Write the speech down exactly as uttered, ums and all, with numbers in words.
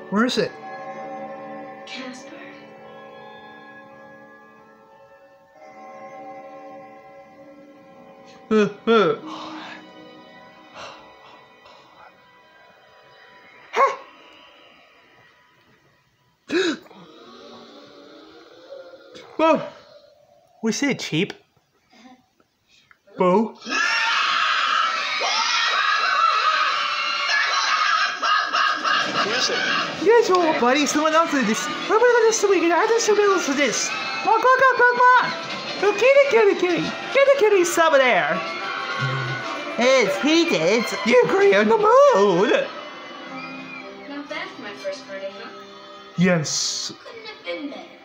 Where is it? Casper. Uh, uh. Whoa! We say cheap. Boo. Who is it? Yes, old buddy, someone else did this. What am I gonna do so we can add this to this? Come on, come on, come on, come on! Go kitty, kitty, kitty! Kitty, kitty, some there! It's heated. You agree on the mood! Not bad for my first party, huh? Yes. Couldn't have been better.